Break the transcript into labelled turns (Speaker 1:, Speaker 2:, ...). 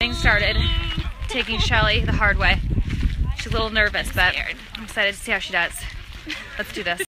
Speaker 1: getting started, taking Shelly the hard way. She's a little nervous, but I'm excited to see how she does. Let's do this.